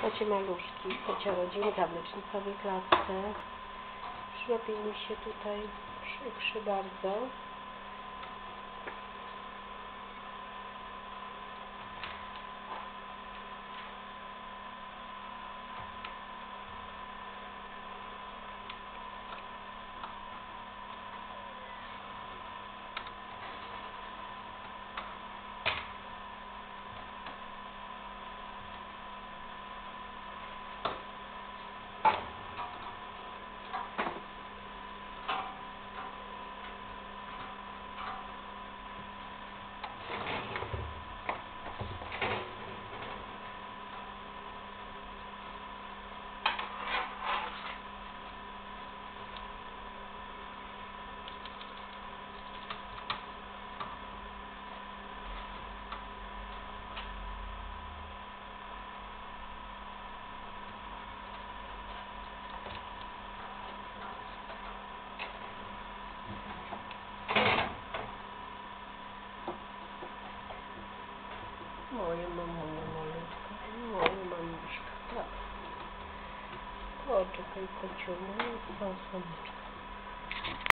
kocie maluszki, kocia rodzinka w lecznicowej klatce. Robi mi się tutaj przykrzy bardzo. Moja mamunia malutka, moja mamuszka, tak. Poczekaj, kociu, moja słoneczka.